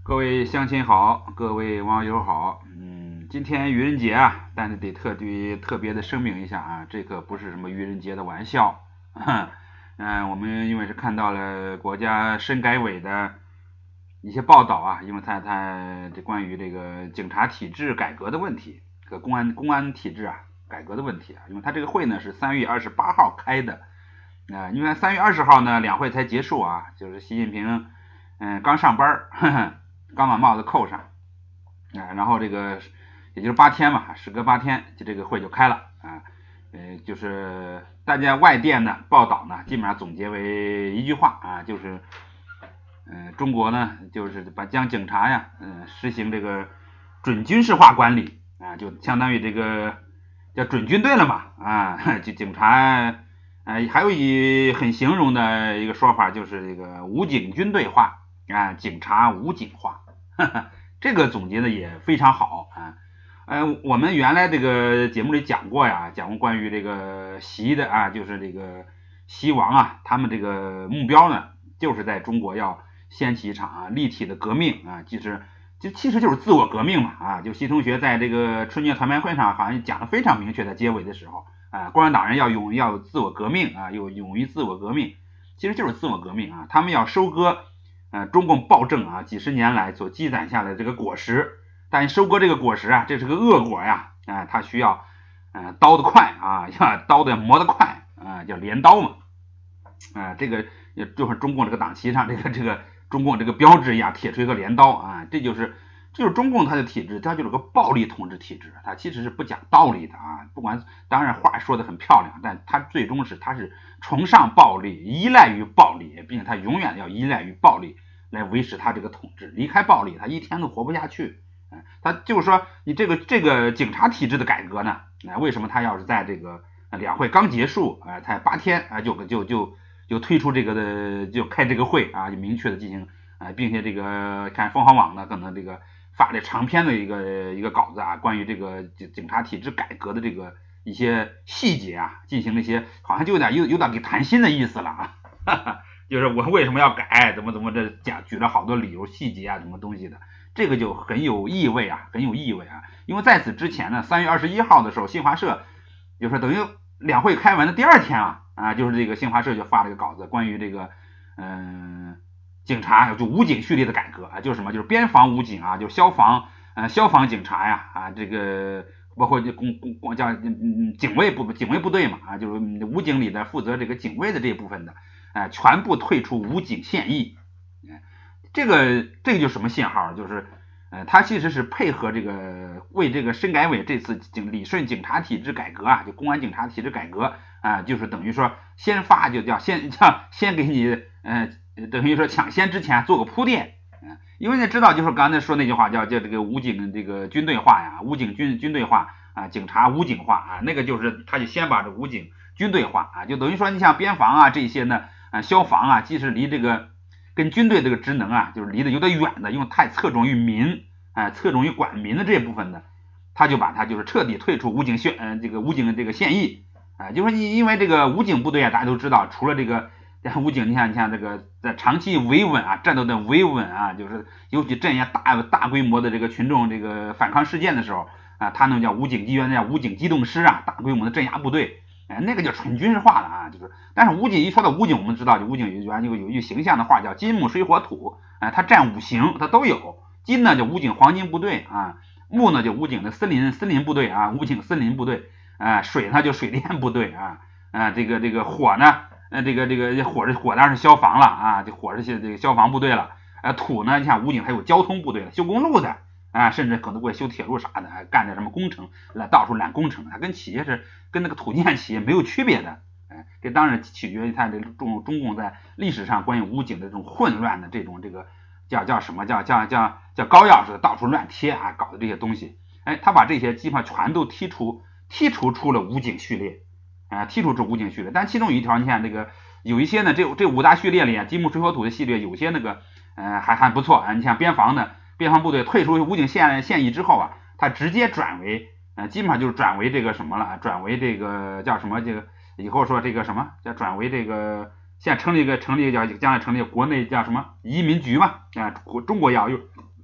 各位乡亲好，各位网友好，今天愚人节啊，但是得特别的声明一下啊，这可不是什么愚人节的玩笑，我们因为是看到了国家深改委的一些报道啊，因为他这关于这个警察体制改革的问题和公安体制啊改革的问题啊，因为他这个会呢是3月28号开的，因为3月20号呢两会才结束啊，就是习近平刚上班刚把帽子扣上，然后这个也就是8天嘛，时隔8天，就这个会就开了啊，就是大家外电呢报道呢，基本上总结为一句话啊，就是中国呢就是将警察呀，实行这个准军事化管理啊，就相当于这个叫准军队了嘛啊，就警察。还有很形容的一个说法，就是这个武警军队化啊，警察武警化，这个总结的也非常好啊。我们原来这个节目里讲过呀，讲过关于这个习的啊，就是这个习王啊，他们这个目标呢，就是在中国要掀起一场立体的革命啊，其实就是自我革命嘛啊。就习同学在这个春节团拜会上好像讲的非常明确，在结尾的时候啊，共产党人要自我革命啊，勇于自我革命，其实就是自我革命啊，他们要收割中共暴政啊几十年来所积攒下来的这个果实，但收割这个果实啊，这是个恶果呀，它需要刀得快啊，刀得磨得快啊，叫镰刀嘛，这个就是中共这个党旗上这个中共这个标志一样，铁锤和镰刀啊，这就是中共它的体制，它就是个暴力统治体制，它其实是不讲道理的啊。不管当然话说的很漂亮，但它最终它是崇尚暴力，依赖于暴力，并且它永远要依赖于暴力来维持它这个统治。离开暴力，它一天都活不下去。他就是说，你这个警察体制的改革呢，为什么他要是在这个两会刚结束才8天就推出这个就开这个会啊，就明确的进行并且这个看凤凰网呢，可能这个发了长篇的一个稿子啊，关于这个警察体制改革的这个一些细节啊，进行了一些好像就有点给谈心的意思了啊，哈哈，就是我为什么要改，怎么这举了好多理由细节啊，什么东西的。这个就很有意味啊，很有意味啊！因为在此之前呢，3月21号的时候，新华社就是等于两会开完的第2天就是这个新华社就发了个稿子，关于这个警察就武警序列的改革啊，就是什么，就是边防武警啊，就消防警察呀这个包括就叫警卫部队嘛就是武警里的负责这个警卫的这一部分的全部退出武警现役。这个就是什么信号？就是他其实是配合这个为这个深改委这次理顺警察体制改革啊，就公安警察体制改革就是等于说先发就叫先给你等于说抢先之前做个铺垫，因为你知道就是刚才说那句话叫这个武警这个军队化呀，武警军队化啊，警察武警化啊，那个就是他就先把这武警军队化就等于说你像边防这些呢消防即使离这个跟军队这个职能就是离得有点远的，因为太侧重于民侧重于管民的这部分的，他就把他就是彻底退出武警这个现役就是说你因为这个武警部队大家都知道，除了这个武警，你像这个在长期维稳战斗的维稳就是尤其镇压大规模的这个群众这个反抗事件的时候他那叫武警机动师大规模的镇压部队。那个叫纯军事化的就是，但是武警一说到武警，我们知道就武警有一句形象的话叫金木水火土，它占5行，它都有。金呢就武警黄金部队木呢就武警的森林部队武警森林部队水呢就水电部队这个火呢这个火当然是消防了这火是这个消防部队了土呢，你像武警还有交通部队了，修公路的。甚至可能会修铁路啥的干点什么工程到处揽工程，它跟企业是跟那个土建企业没有区别的这当然取决于它这中共在历史上关于武警的这种混乱的这种这个叫什么叫膏药似的到处乱贴搞的这些东西他把这些基本上全都剔除出了武警序列剔除出武警序列，但其中有一条你看这个有一些呢这5大序列里金木水火土的系列有些那个还不错你像边防部队退出武警现役之后他直接转为基本上就是转为这个什么了，转为这个叫什么这个以后说这个什么叫转为这个现在成立一个叫将来成立国内叫什么移民局嘛中国要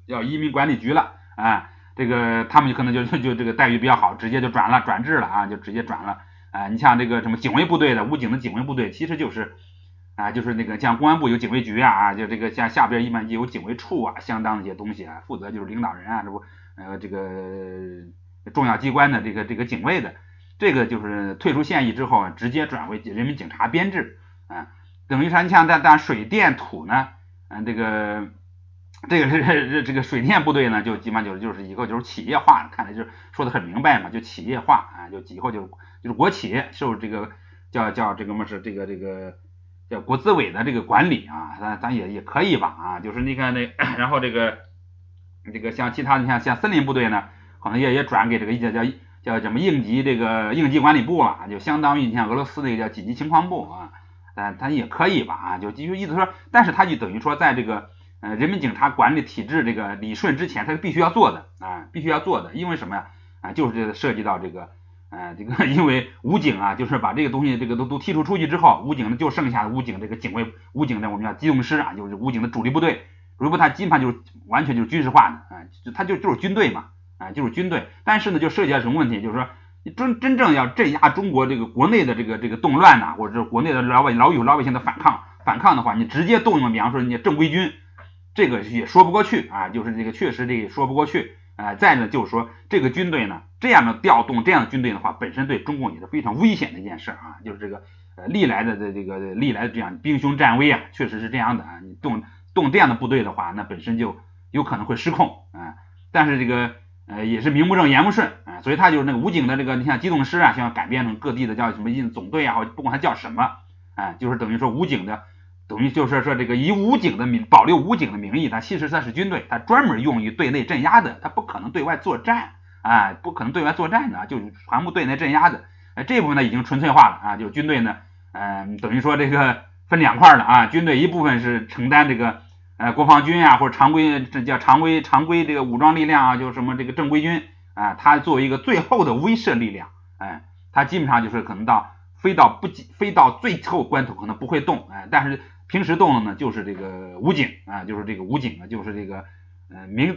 要移民管理局了啊，这个他们可能就这个待遇比较好，直接就转制了啊，就直接转了啊。你像这个什么警卫部队的武警的警卫部队，其实就是啊，就是那个像公安部有警卫局啊，就这个像下边一般有警卫处啊，相当的一些东西啊，负责就是领导人啊，这不这个重要机关的这个警卫的，这个就是退出现役之后直接转为人民警察编制啊，等于说你像但水电土呢，这个是这个水电部队呢，就基本上就是以后就是企业化了，看来就说的很明白嘛，就企业化啊，就以后就是国企受这个叫这个么是这个叫国资委的这个管理啊，咱也可以吧啊，就是你看然后这个像其他的像森林部队呢，可能也转给这个叫什么应急管理部了，就相当于你像俄罗斯那个叫紧急情况部啊，它也可以吧啊，就意思说，但是它就等于说在这个人民警察管理体制这个理顺之前，它是必须要做的啊，必须要做的，因为什么呀啊，就是涉及到这个因为武警啊，就是把这个东西这个都剔除出去之后，武警呢就剩下武警这个武警的我们叫机动师啊，就是武警的主力部队，如果它基本上就是完全就是军事化的啊，它就是军队嘛啊，就是军队，但是呢就涉及到什么问题，就是说真正要镇压中国这个国内的这个动乱呐，或者是国内的老百姓的反抗的话，你直接动用比方说你正规军，这个也说不过去啊，就是这个确实这个说不过去。再呢就是说这个军队呢，这样的调动这样的军队的话，本身对中共也是非常危险的一件事啊，就是这个历来的这样兵凶战危啊，确实是这样的啊，你动这样的部队的话，那本身就有可能会失控啊，但是这个也是名不正言不顺啊，所以他就是那个武警的这个你像机动师啊，像改编成各地的叫什么总队啊，或不管它叫什么啊，就是等于说武警的。等于就是说这个以保留武警的名义，它其实它是军队，它专门用于对内镇压的，它不可能对外作战啊，不可能对外作战的，就是全部对内镇压的。这部分呢已经纯粹化了啊，就军队呢，等于说这个分两块了啊，军队一部分是承担这个国防军啊或者常规这个武装力量啊，就是什么这个正规军啊，它作为一个最后的威慑力量，它基本上就是可能飞到最后关头可能不会动，但是平时动的呢，就是这个武警啊，就是这个武警啊，就是这个名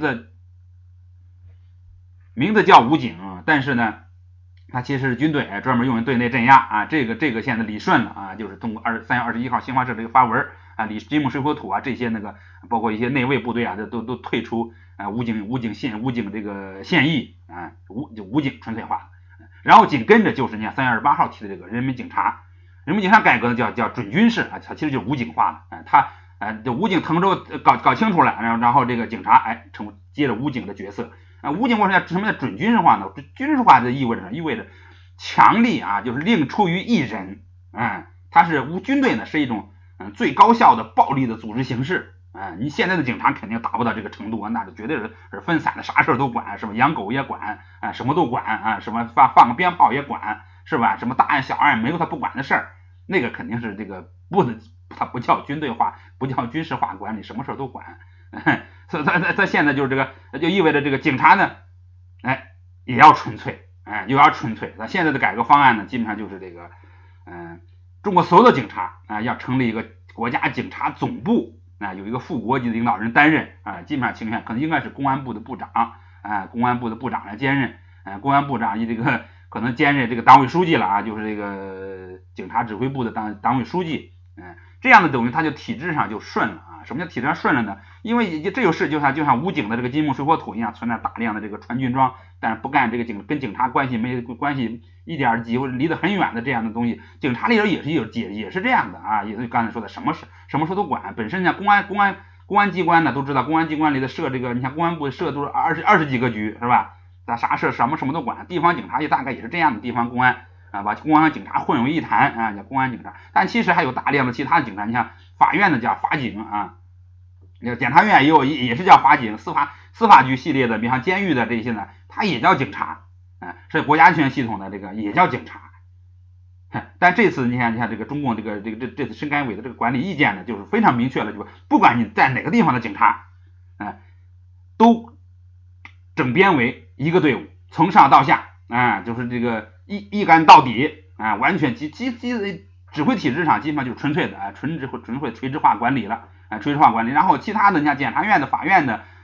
字叫武警，但是呢，它其实是军队，专门用于对内镇压啊。这个现在理顺了啊，就是通过3月21号新华社这个发文啊，金木水火土啊这些那个，包括一些内卫部队啊，都退出武警这个现役啊，武警纯粹化。然后紧跟着就是你看3月28号提的这个人民警察改革叫准军事啊，它其实就是武警化了，这武警滕州搞清楚了，然后这个警察接着武警的角色啊，武警为什么叫准军事化呢？军事化的意味着什么？意味着强力啊，就是令出于一人，它是军队呢是一种最高效的暴力的组织形式。你现在的警察肯定达不到这个程度啊，那就绝对是分散的，啥事都管，什么养狗也管啊，什么都管啊，什么放个鞭炮也管，是吧？什么大案小案没有他不管的事儿，那个肯定是这个它不叫军队化，不叫军事化管理，什么事都管。所以他现在就是这个，就意味着这个警察呢，也要纯粹，又要纯粹。那现在的改革方案呢，基本上就是这个，中国所有的警察要成立一个国家警察总部。有一个副国级的领导人担任基本上情况可能应该是公安部的部长来兼任，公安部长这个可能兼任这个党委书记了啊，就是这个警察指挥部的党委书记，这样的等于他就体制上就顺了啊。什么叫体制上顺了呢？因为这就是就像武警的这个金木水火土一样，存在大量的这个穿军装，但是不干这个跟警察关系一点几或者离得很远的这样的东西，警察里边也是这样的啊，也是刚才说的什么事都管。本身像公安机关呢都知道，公安机关里的设这个，你像公安部设都是二十几个局是吧？啥事什么都管。地方警察也大概也是这样的，地方公安把公安和警察混为一谈叫公安警察。但其实还有大量的其他的警察，你像法院的叫法警啊，检察院也是叫法警，司法局系列的，比方监狱的这些呢，它也叫警察，是国家安全系统的这个也叫警察。但这次你看这个中共这次深改委的这个管理意见呢，就是非常明确了，就是不管你在哪个地方的警察，都整编为一个队伍，从上到下就是这个一干到底完全指挥体制上基本上就是纯粹的纯粹垂直化管理了，垂直化管理。然后其他的你像检察院的、法院的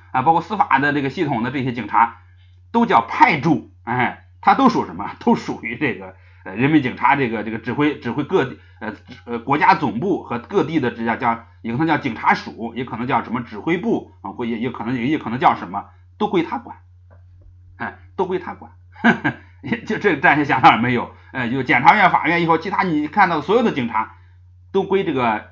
啊，包括司法的这个系统的这些警察，都叫派驻，他都属什么？都属于这个人民警察这个指挥各地国家总部和各地的这叫也可能叫警察署，也可能叫什么指挥部啊，也可能叫什么，都归他管，都归他管。就这暂时想到了没有？就检察院、法院以后，其他你看到所有的警察都归这个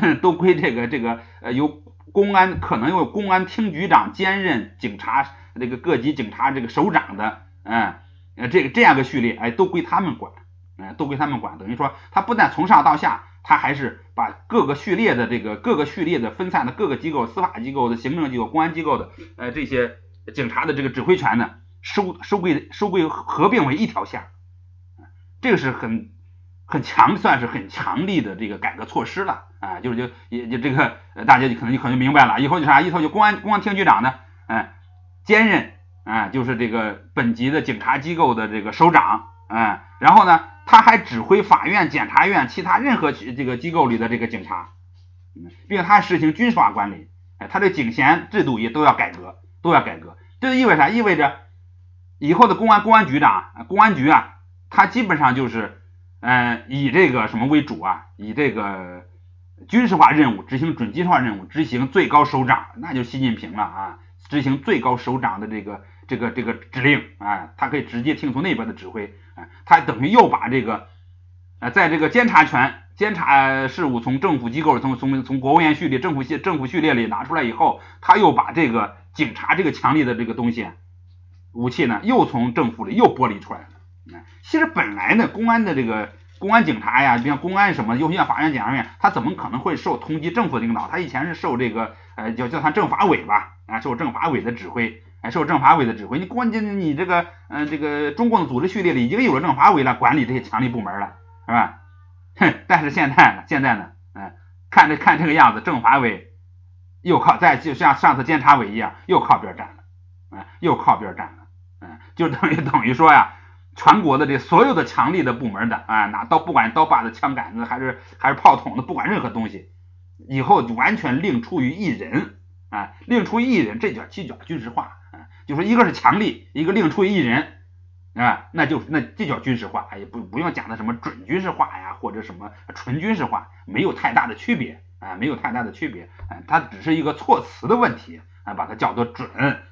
由公安可能由公安厅局长兼任警察这个各级警察这个首长的，这样个序列，都归他们管，都归他们管。等于说，他不但从上到下，他还是把各个序列的分散的各个机构、司法机构的、行政机构、公安机构的这些警察的这个指挥权呢，收归合并为一条线。这个是很强，算是很强力的这个改革措施了啊！就这个大家可能就明白了，以后就啥？以后就公安厅局长呢，兼任就是这个本级的警察机构的这个首长，然后呢，他还指挥法院、检察院其他任何这个机构里的这个警察，并且他实行军事化管理，他这警衔制度也都要改革。这意味着啥？意味着以后的公安局啊，他基本上就是以这个什么为主啊？以这个军事化任务，执行准军事化任务，执行最高首长，那就习近平了啊！执行最高首长的这个指令啊，他可以直接听从那边的指挥，他等于又把这个在这个监察事务从政府机构从国务院序列、政府序列里拿出来以后，他又把这个警察这个强力的这个东西武器呢，又从政府里又剥离出来了。其实本来呢，公安警察呀，比如公安什么，尤其像法院、检察院，他怎么可能会受通缉政府的领导？他以前是受这个叫他政法委吧，受政法委的指挥，你这个中共的组织序列里已经有了政法委了，管理这些强力部门了，是吧？但是现在呢，看这个样子，政法委又就像上次监察委一样，又靠边站了，就等于说呀。全国的这所有的强力的部门的拿刀，不管刀把子、枪杆子还是炮筒的，不管任何东西，以后完全另出于一人这叫军事化就是一个是强力，一个另出于一人这叫军事化，也不用讲的什么准军事化呀，或者什么纯军事化，没有太大的区别它只是一个措辞的问题把它叫做准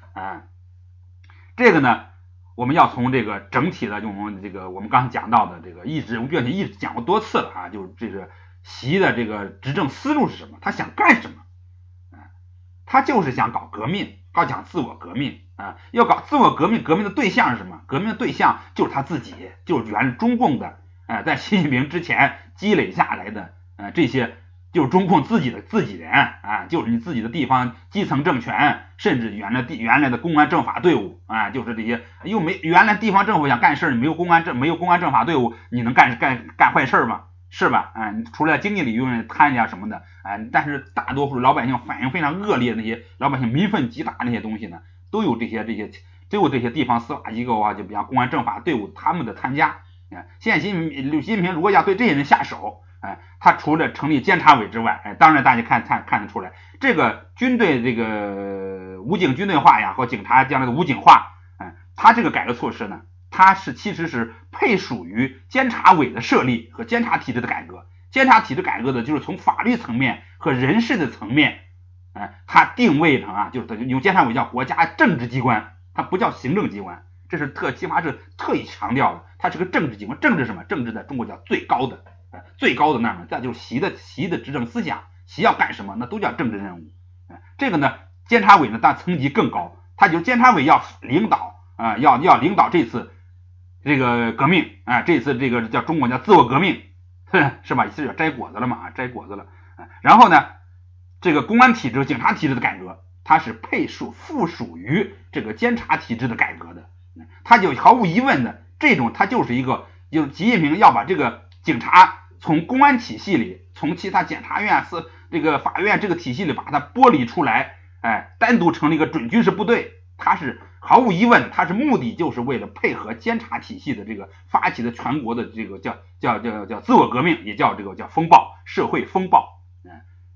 这个呢。我们要从这个整体的，就我们刚才讲到的这个我们一直讲过多次了就是这个习的这个执政思路是什么？他想干什么？他就是想搞革命，讲自我革命要搞自我革命，革命的对象是什么？革命的对象就是他自己，就是原中共的在习近平之前积累下来的这些。就是中共自己人就是你自己的地方基层政权，甚至原来的公安政法队伍就是这些原来地方政府想干事，你没有公安政法队伍，你能干坏事吗？是吧？除了经济领域贪呀什么的但是大多数老百姓反应非常恶劣的那些老百姓民愤极大那些东西呢，都有这些地方司法机构就比方公安政法队伍他们的参加现在习近平如果要对这些人下手他除了成立监察委之外当然大家看得出来，这个军队这个武警军队化呀，和警察将来的武警化他这个改革措施呢，它其实是配属于监察委的设立和监察体制的改革。监察体制改革的就是从法律层面和人事的层面它定位成就是用监察委叫国家政治机关，它不叫行政机关，这是起码是特意强调的，它是个政治机关。政治什么？政治在中国叫最高的那么，再就是习的执政思想，习要干什么那都叫政治任务这个呢，监察委呢但层级更高，他就是监察委要领导要领导这次这个革命这次这个叫中国叫自我革命是吧？是要摘果子了嘛？摘果子了然后呢，这个公安体制、警察体制的改革，它是附属于这个监察体制的改革的。它就毫无疑问的，它就是一个，就是习近平要把这个警察从公安体系里，从其他检察院、这个法院这个体系里把它剥离出来，单独成立一个准军事部队。它是毫无疑问，它是目的就是为了配合监察体系的这个发起的全国的这个叫自我革命，也叫这个叫风暴，社会风暴。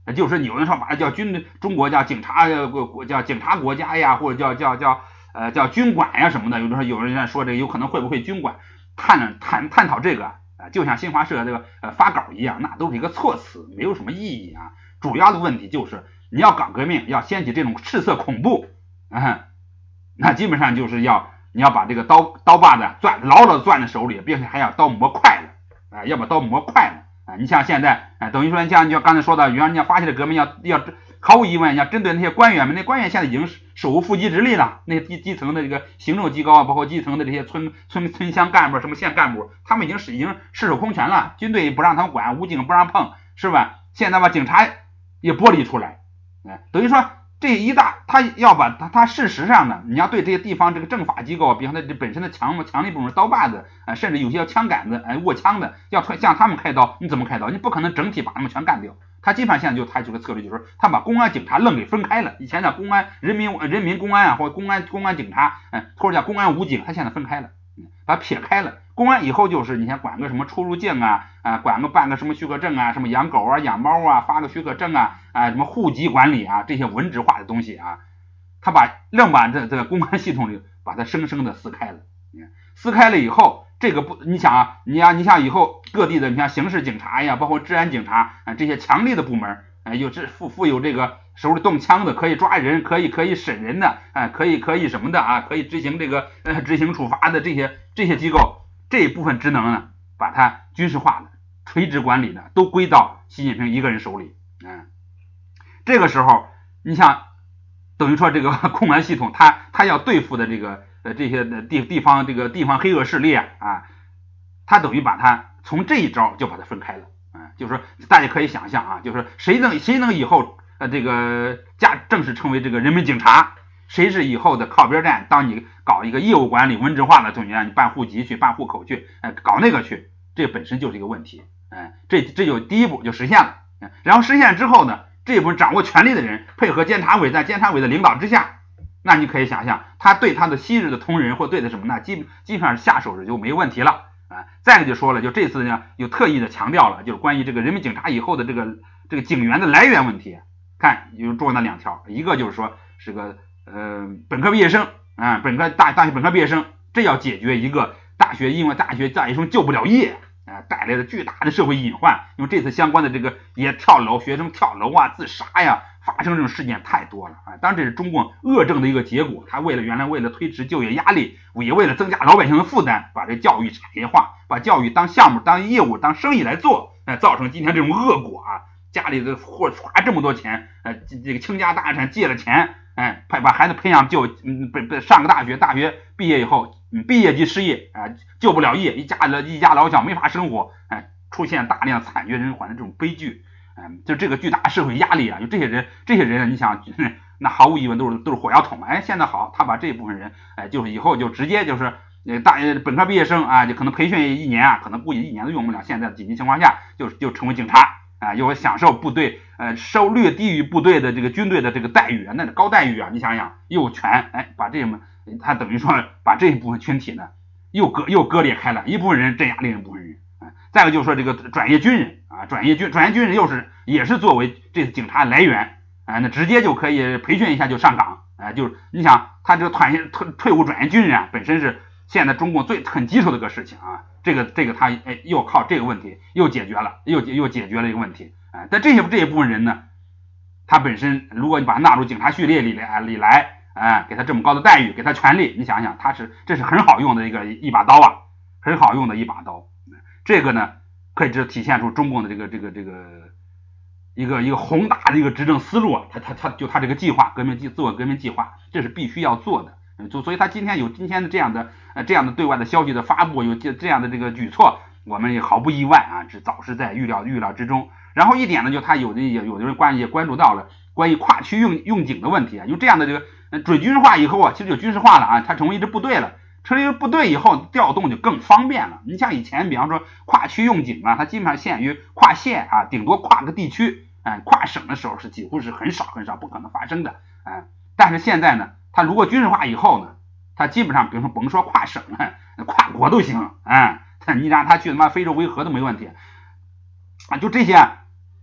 就是有人说把它叫中国叫警察叫警察国家呀，或者叫军管呀什么的。有人说这个有可能会不会军管，探讨这个就像新华社这个发稿一样，那都是一个措辞，没有什么意义啊。主要的问题就是你要搞革命，要掀起这种赤色恐怖，那基本上就是你要把这个刀把子牢牢攥在手里，并且还要刀磨快了，要把刀磨快了。你像现在等于说像刚才说的，你要发起的革命要毫无疑问要针对那些官员们，那官员现在已经手无缚鸡之力了，那些基层的这个行政机构啊，包括基层的这些村乡干部什么县干部，他们已经赤手空拳了，军队不让他们管，武警不让碰，是吧？现在把警察也剥离出来，等于说这他要把他事实上呢，你要对这些地方这个政法机构，比方说这本身的强力部门刀把子甚至有些枪杆子握枪的，要向他们开刀，你怎么开刀？你不可能整体把他们全干掉。他基本上现在就采取个策略，就是他把公安警察愣给分开了。以前的公安人民公安啊，或者公安警察，或者叫公安武警，他现在分开了，把它撇开了。公安以后就是你先管个什么出入境办个什么许可证啊，什么养狗啊养猫啊发个许可证什么户籍管理啊，这些文职化的东西啊，他把这个公安系统里把它生生的撕开了。撕开了以后，这个你想你像以后各地的你像刑事警察呀，包括治安警察这些强力的部门，有富有这个手里动枪的，可以抓人，可以审人的，可以什么的可以执行这个执行处罚的这些机构，这一部分职能呢，把它军事化的、垂直管理的都归到习近平一个人手里。这个时候你像等于说这个公安系统，他要对付的这些地方黑恶势力他等于把它从这一招就把它分开了。就是说大家可以想象就是谁能以后这个正式成为这个人民警察，谁是以后的靠边站，当你搞一个业务管理文职化的东西，你办户籍去办户口去搞那个去，这本身就是一个问题。这就第一步就实现了。然后实现之后呢，这部分掌握权力的人配合监察委，在监察委的领导之下，那你可以想象他对他的昔日的同仁或对的什么呢，基本上下手就没问题了。再一个就说了，就这次呢有特意的强调了，就是关于这个人民警察以后的这个警员的来源问题。看有重要的2条，一个就是说是个本科毕业生大学本科毕业生，这要解决一个因为大学毕业生就不了业带来的巨大的社会隐患。因为这次相关的这个学生跳楼自杀发生这种事件太多了当然这是中共恶政的一个结果，他原来为了推迟就业压力，也为了增加老百姓的负担，把这教育产业化，把教育当项目当业务当生意来做，造成今天这种恶果家里的花这么多钱这个倾家荡产借了钱把孩子培养上个大学毕业以后毕业即失业就不了业，一家老小没法生活出现大量惨绝人寰的这种悲剧就这个巨大社会压力就这些人你想那毫无疑问都是火药桶现在好，他把这部分人就是以后就直接就是本科毕业生就可能培训1年可能估计1年都用不了，现在紧急情况下就成为警察又享受部队收略低于部队的这个军队的这个待遇那是高待遇你想想又全把他等于说把这一部分群体呢又割裂开了，一部分人镇压另一部分人再一个就是说这个转业军人转业军人也是作为这次警察来源那直接就可以培训一下就上岗就是你想他这个退伍转业军人本身是现在中共很棘手的一个事情这个他又靠这个问题又解决了又解决了一个问题但这一部分人呢，他本身如果你把他纳入警察序列里来给他这么高的待遇，给他权利，你想想这是很好用的一把刀很好用的一把刀。这个呢可以体现出中共的这个一个宏大的一个执政思路他这个计划自我革命计划，这是必须要做的。所以他今天有今天的这样的对外的消息的发布，有这样的这个举措，我们也毫不意外这早是在预料之中。然后一点呢，就他有的人关注到了关于跨区用警的问题因为这样的这个准军事化以后其实就军事化了它成为一支部队了。成为部队以后调动就更方便了。你像以前比方说跨区用警它基本上限于跨县顶多跨个地区跨省的时候是几乎是很少不可能发生的但是现在呢，它如果军事化以后呢，它基本上比如说甭说跨省跨国都行你让他去非洲维和都没问题就这些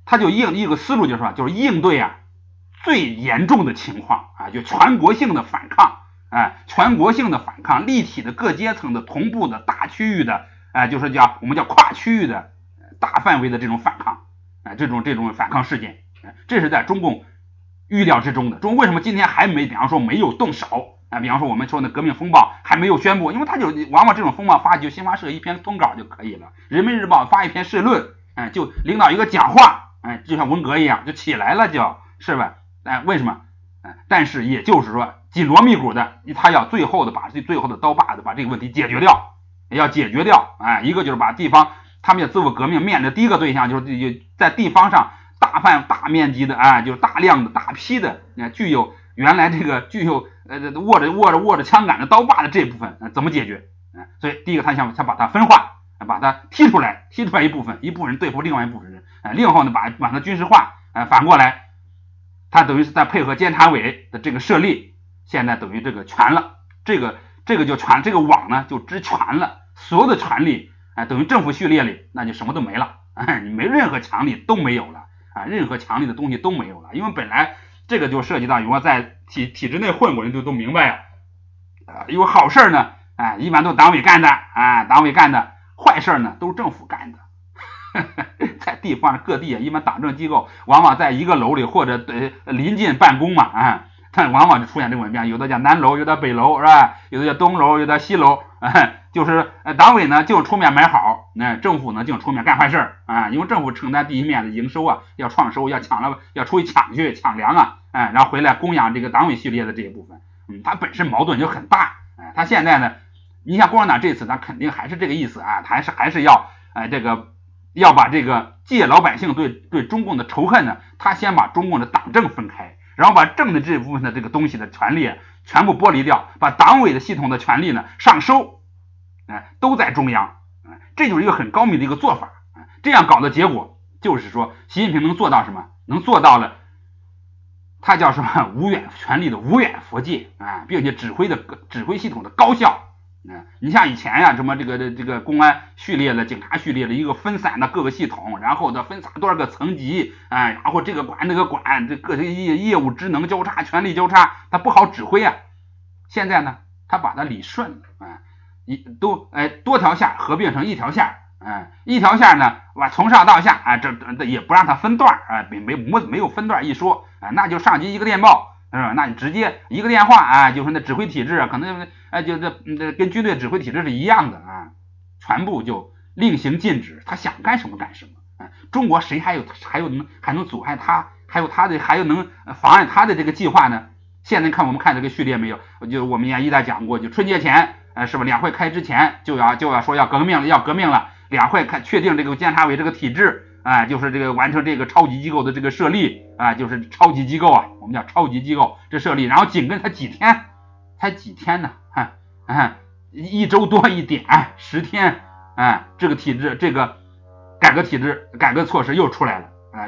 他就一个思路就是说，就是应对啊最严重的情况啊，就全国性的反抗，全国性的反抗，立体的各阶层的同步的大区域的，就是我们叫跨区域的大范围的这种反抗，这种反抗事件，这是在中共预料之中的。中共为什么今天还没，比方说没有动手？比方说我们说的革命风暴还没有宣布，因为他就往往这种风暴发就新华社一篇通稿就可以了，人民日报发一篇社论，就领导一个讲话，就像文革一样就起来了，就是吧？为什么？但是也就是说紧锣密鼓的，他要最后的把最后的刀把子把这个问题解决掉，要解决掉。一个就是把地方他们要自我革命面临的第一个对象就是在地方上大面积的就是大量的大批的具有原来这个具有握着枪杆的刀把的这部分怎么解决？所以第一个他想把它分化，把它踢出来一部分人对付另外一部分人，另后呢把它军事化，反过来他等于是在配合监察委的这个设立，现在等于这个全了，这个就全，这个网呢就知全了，所有的权力等于政府序列里那就什么都没了，你没任何强力都没有了任何强力的东西都没有了，因为本来这个就涉及到如果在体制内混过人都明白有好事呢一般都党委干的坏事呢都是政府干的在地方各地一般党政机构往往在一个楼里或者临近办公嘛它往往就出现这种问题，有的叫南楼，有的北楼是吧？有的叫东楼，有的西楼就是党委呢就出面买好，政府呢就出面干坏事因为政府承担第一面的营收要创收，要出去抢粮然后回来供养这个党委序列的这一部分，它本身矛盾就很大它现在呢，你像共产党这次他肯定还是这个意思还是要要把这个借老百姓对中共的仇恨呢，他先把中共的党政分开，然后把政的这部分的这个东西的权利全部剥离掉，把党委的系统的权利呢上收都在中央这就是一个很高明的一个做法这样搞的结果就是说习近平能做到什么？能做到了他叫什么权力的无远弗届并且指挥系统的高效你像以前什么这个公安序列的警察序列的一个分散的各个系统，然后的分散多少个层级然后这个管那个管，这各业务职能交叉权力交叉，他不好指挥现在呢他把它理顺了多条线合并成一条线一条线呢从上到下这也不让它分段没有分段一说那就上级一个电报那你直接一个电话就是那指挥体制可能就跟军队指挥体制是一样的全部就令行禁止，他想干什么干什么中国谁还能阻碍他，还有能妨碍他的这个计划呢？现在我们看这个序列没有，就我们也一再讲过，就春节前是吧？两会开之前就要说要革命了，两会确定这个监察委这个体制就是这个完成这个超级机构的这个设立就是超级机构我们叫超级机构这设立，然后紧跟才几天呢一周多一点10天这个体制这个改革措施又出来了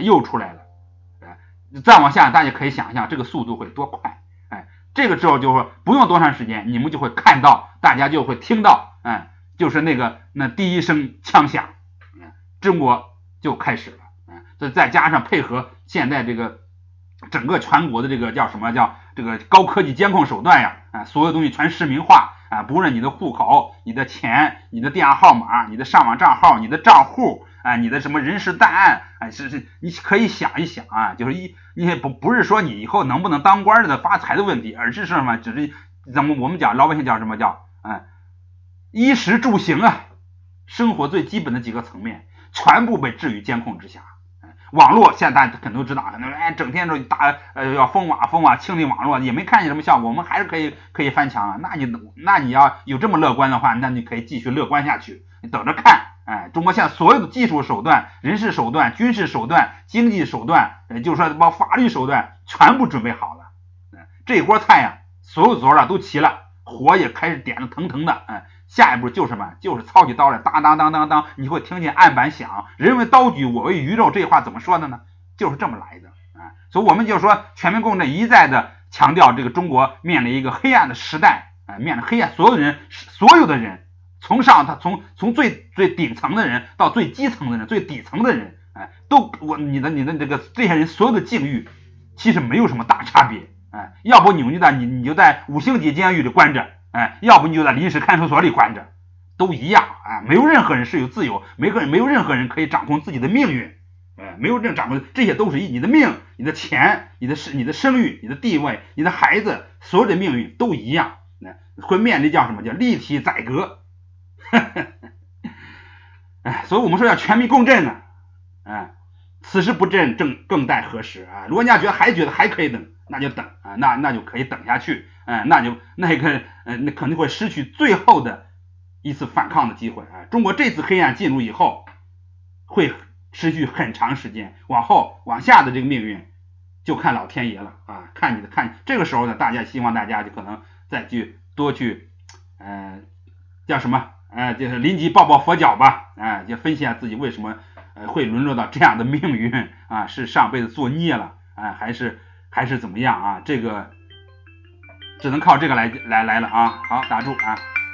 再往下大家可以想象这个速度会多快这个时候就说不用多长时间你们就会看到，大家就会听到就是那第一声枪响中国就开始了再加上配合现在这个整个全国的这个叫什么叫这个高科技监控手段所有东西全实名化不论你的户口、你的钱、你的电话号码、你的上网账号、你的账户你的什么人事档案是你可以想一想就是你不是说你以后能不能当官的发财的问题，而是什么？只是我们讲老百姓讲什么叫衣食住行生活最基本的几个层面全部被置于监控之下。网络现在大家肯定都知道，可能整天都要封网清理网络，也没看见什么效果，我们还是可以翻墙那你要有这么乐观的话，那你可以继续乐观下去，你等着看中国现在所有的技术手段、人事手段、军事手段、经济手段，就是说包括法律手段全部准备好了这锅菜所有佐料都齐了，火也开始点得腾腾的下一步就是什么？就是操起刀来，当当当当当，你会听见案板响。人为刀举，我为鱼肉，这话怎么说的呢？就是这么来的所以我们就说，全民共振一再的强调，这个中国面临一个黑暗的时代面临黑暗，所有的人，从最顶层的人到最基层的人、最底层的人哎，你的这个这些人所有的境遇其实没有什么大差别，哎，要不你就在5星级监狱里关着，哎，要不你就在临时看守所里关着，都一样啊，没有任何人是有自由，没有任何人可以掌控自己的命运，没有掌控，这些都是你的命、你的钱、你的声誉、你的地位、你的孩子，所有的命运都一样，会面临叫什么叫立体宰割，哎，所以我们说要全民共振呢，此时不振更待何时啊？如果人家觉得还可以等，那就等啊，那就可以等下去，那可能会失去最后的一次反抗的机会啊！中国这次黑暗进入以后，会持续很长时间，往下的这个命运就看老天爷了啊！看这个时候呢，希望大家就可能再多去叫什么就是临机抱佛脚吧，也分析一下自己为什么会沦落到这样的命运啊？是上辈子作孽了还是怎么样啊？这个只能靠这个来了啊！好，打住啊！